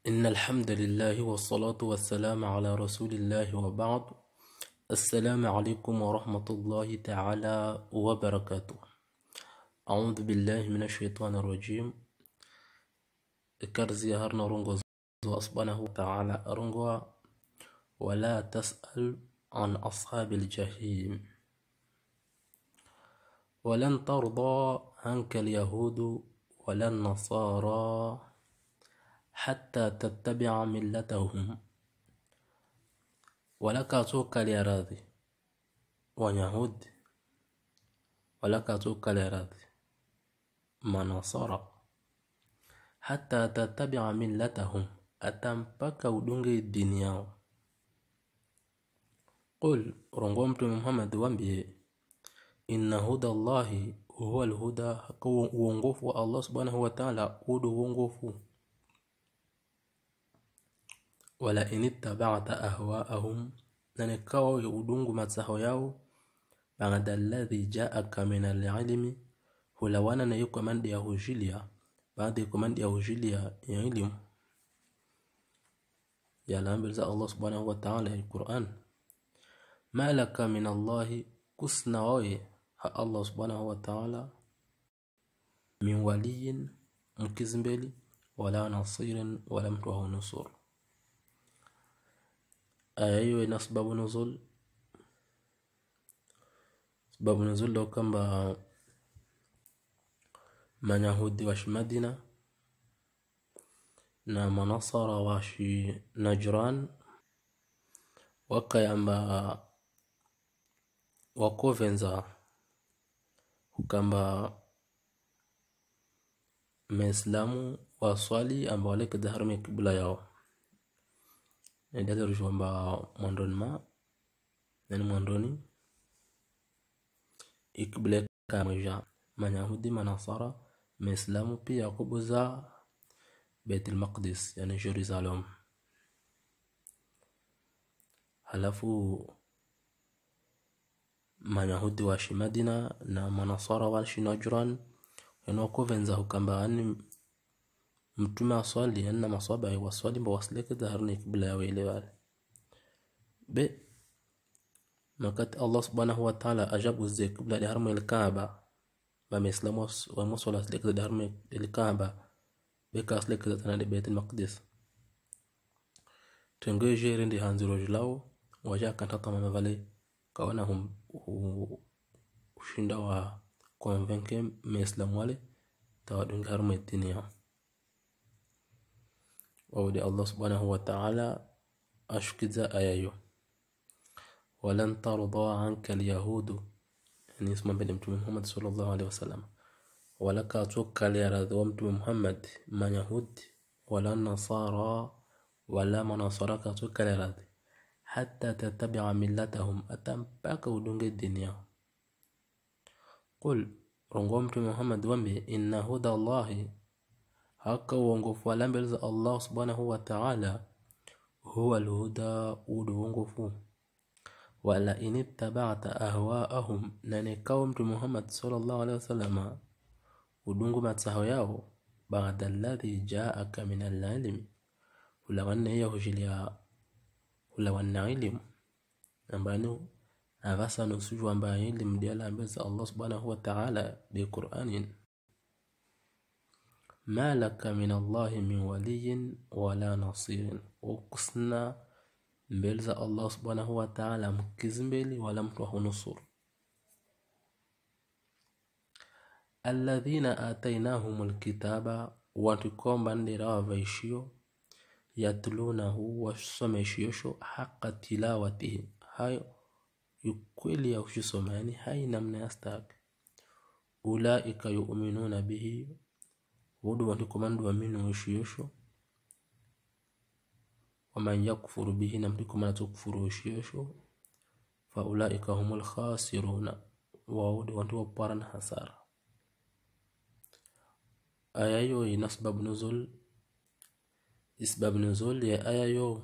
إن الحمد لله والصلاة والسلام على رسول الله وبعد. السلام عليكم ورحمة الله تعالى وبركاته. أعوذ بالله من الشيطان الرجيم. كرزي هرنا رنغو سبحانه وتعالى رنغو ولا تسأل عن أصحاب الجحيم ولن ترضى عنك اليهود ولا النصارى حتى تتبع ملتهم. ولك توك اليراضي ويهود ولك توك اليراضي مناصرة حتى تتبع ملتهم أتمبك ودنجي الدنيا. قل رنغمت محمد وانبيه إن هدى الله هو الهدى وونغوف الله سبحانه وتعالى ودو وونغوف. ولا إن اتبعت أهواءهم ننكاو يودونغ متسهو ياو بعد الذي جاءك من العلم هلوانا نيكو من دي أهوجيليا بعد يكو من دي أهوجيليا يعلم يعلم بلزاء الله سبحانه وتعالى القرآن. ما لك من الله كسنا وي الله سبحانه وتعالى من ولي مكزمبلي ولا نصير ولا متوه نصور. أيوة سبب نزول لو كان من يهود واش مدينة na manasara washi Najran wakayamba wakovenza ukamba Maislamu waswali amba waleke dhaharme kibla yao ndio rujomba mwandoni nani mwandoni ikibla kama Mayahudi manasara Maislamu pia kubuza Beit al-Maqdis yani Jerusalem. Halafu Mayahudi washi Madina na manasara washi Najran yanokovenza hukamba ani mtume aswali na maswaba waswali mba wasleke dhaharni kibla ya wale wale be makati Allah subhanahu wa ta'ala ajabu ze kibla ya harma al-Kaaba ba Maislamu wa musalla sleke dhaharni al-Kaaba beka asleke zatana Beit al-Maqdis tengo jere ndi hanziro jlao waja kantata mavale kawana ushinda wa convaincre Maislamu wale tawadunga harma dunia. وودي الله سبحانه وتعالى أشكذا آيايو ولن ترضى عنك اليهود يعني اسمه بنت محمد صلى الله عليه وسلم ولك توكل يا رضوان محمد من يهود ولا النصارى ولا مناصرك توكل يا رضي حتى تتبع ملتهم أتمبك ودنج الدنيا. قل رنغمت محمد ومبي إن هدى الله haka uongofu wala mbele za Allah subhanahu wa ta'ala huwa al-huda uongofu. Wala inittaba'ta ahwa'ahum nanikaw mtu Muhammad sallallahu alaihi wasallam udungu matsaho yao baada alladhi ja'aka min al-ilm ulawanna yahujilia ulawanna ilm ambano avasa nusuju ambaye ilm diala mbele za Allah subhanahu wa ta'ala bi Qur'anin. ما لك من الله من ولي ولا نصير وقسنا بلز الله سبحانه وتعالى مكزمبلي ولا متوه نصور. الذين آتيناهم الكتاب وانتكم بندرا فيشيو يتلونه وشسمشيشو حق تلاوته هاي يكويل يوشي سماني هاي نمنا يستاك أولئك يؤمنون به ودو وانتكمانdu aminu ushiyosho waman yakfuru bihi namtikumana kufuru ushiyosho fa ulaika humul khasiruna waudu wantu waparan hasara. Ayayo ina sababu nuzul ya ayayo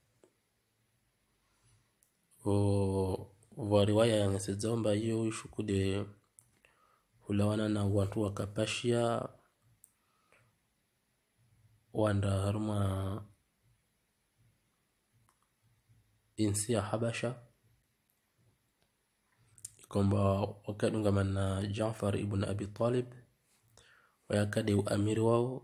wa riwaya ya sedzomba hiyo ishukude hulawana na watu wakapashia wanda harma insi ya Habasha kwamba wakadunga na Jaafar ibn Abi Talib wakade uamiri wao,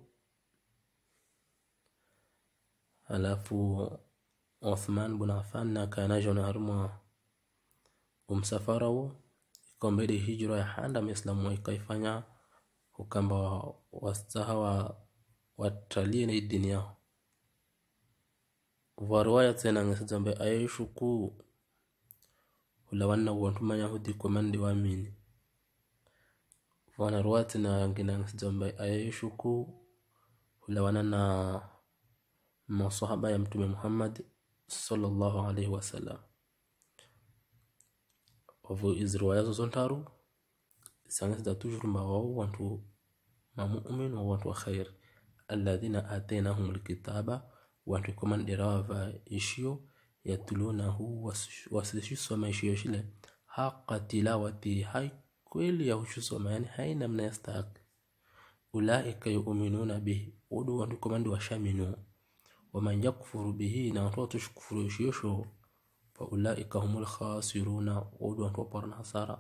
alafu Uthman ibn Affan na kanajo na harma msafara wao kwamba ile hijra ya handa Muislamu ikaifanya ukamba wastahawa watalie na dini yao. Warwaya tena ngasamba ayishuku ulawanna wantuma Yahudi komandi waamini. Wana ruwati na ngina ngasamba ayishuku ulawanna na masahaba ya Mtume Muhammad sallallahu alaihi wasallam. Wavu izruwaya zontaru sangasa toujours wao wantu mu'min wa wantu khair alladhina atainahum alkitaba wantu komandirawa ishio yatulunahu wasisoma ishio shile haqa tilawati hay kweli ya usoma, yani haina mna yastaq. Ulaika yu'minuna bihi udu wantu komandi washaminu wa man yakfuru bihi na watu tushkufuru ishio fa ulaika humul khasiruna udu wantu parna hasara.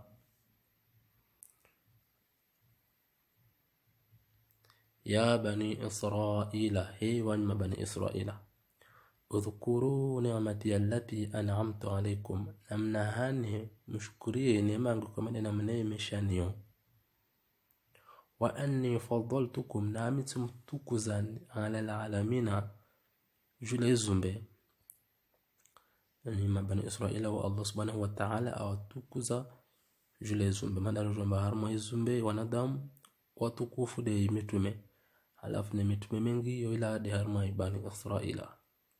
يا بني إسرائيل هي وانما بني إسرائيل اذكروا نعمتي التي أنعمت عليكم نمنهانه مشكري نعمكم أن نمنيمشانيو وأني فضلتكم نعمتم تكزان على العالمين جل زمبي يعني ما بني إسرائيل والله سبحانه وتعالى أو تكزا جل زمبي ما نرجو بهرما يزمبي وندم وتكوف دي متومي alafu ni mitume mingi ila de harma Bani Israila.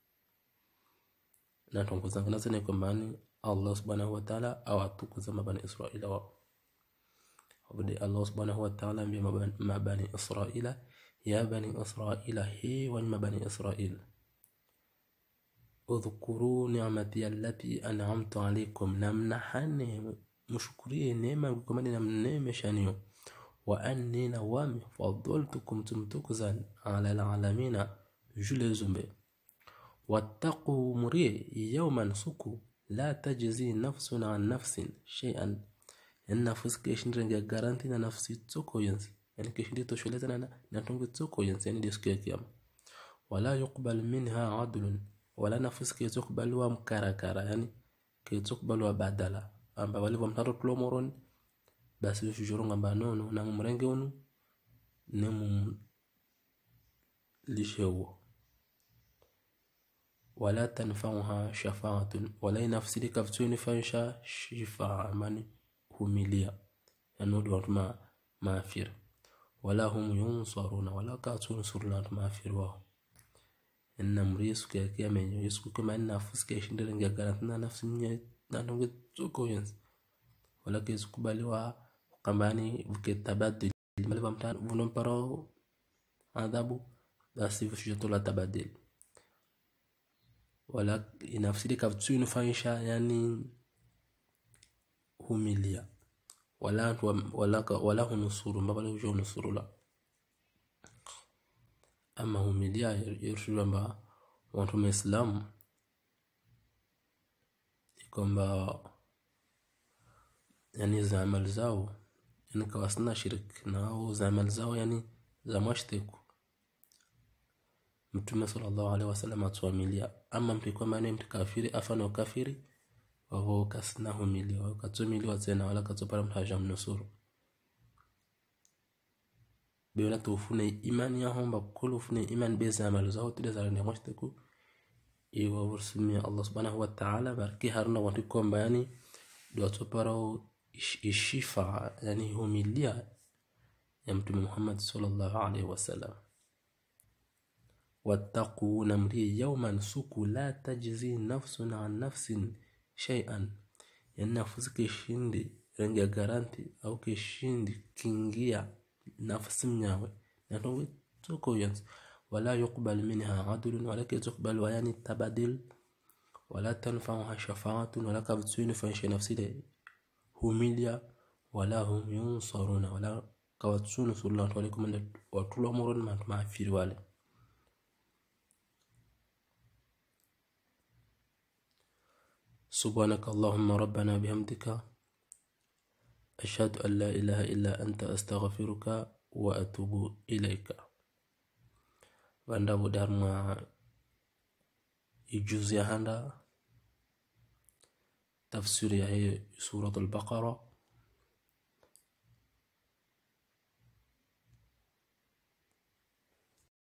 Na tunguzangana sana kwamba Allah subhanahu wa ta'ala awatukuza Bani Israila wao. Wabudi Allah subhanahu wa ta'ala ambia Bani Israila ya Bani Israila hi wa Bani Israila udhkuru ni'mati allati an'amtu alaykum namnahani mshukuriye neema kwa maana namnemeshaniyo wa anni nawami fadhaltukum tumtukuzan ala alalamina jule zumbe wattaqu muri yawman suku la tajzi nafsun an nafsin shay'an nafsi kishindrenga garanti na nafsi tsoko yenzi yani kishindi tosholezana na tongo tsoko yenzi yani disko ya kiyama wala yuqbal minha adlun wala nafsi kizokubaliwa mkarakara yani kizokubaliwa badala amba wale vamtaro plomoron basi ushujurunga banono na mrenge unu nemu lishewo wala tanfa'uha shafa'atun wala nafsi likaftsuni fansha shifa'a mani humilia yanodu watu maafir wala hum yunsaruna wala katun suruna maafir wao inna mrisu kia menyo yisku kama nafsi kishindira ngagaratna nafsi nya nanonge tsoko yens wala kizukubaliwa kambani vuketabadil maliva mtano vunomparo adhabu basi vushutola tabadil wala inafsiri kaftsuni fansha yani humilia wala hunusuru mbabale ujo nusurula ama humilia yirshamba watu muislamu kwamba yani zamal zao yani kawasna shirik na zamal zao yani za mashtiku Mtume sallallahu alaihi wasallam atuamilia ama mtikuwa maana mtakafiri afana ukafiri wao kasna humilia wao katumiliwa tena wala katopara mtaja mnusuru bila tufune imani ya homba kulu fune iman beza amal zao tudeza na mashtiku iwa ursumia Allah subhanahu wa ta'ala barki harna watu kwamba yani ndio topara ishifa yani humilia ya Mtume Muhammad sallallahu alaihi wasallam wattaqu namri yawman suku la tajzi nafsun an nafsin shay'an yani nafsi kishindi renga garanti au kishindi kingia nafsi mnyawe na ndio toko yans wala yuqbal minha adlun wala yuqbal yani tabadil wala tanfa'uha shafa'atun wala kabtsuni fa nafsi humilia wala hum yunsaruna wala kawatsunu sallallahu alaihi wasallam watulo moron maafiri wale سبحانك اللهم ربنا بحمدك أشهد أن لا إله إلا أنت أستغفرك وأتوب إليك. Wanda Dharma ijuzi handa tafsiri ya Surah Al-Baqarah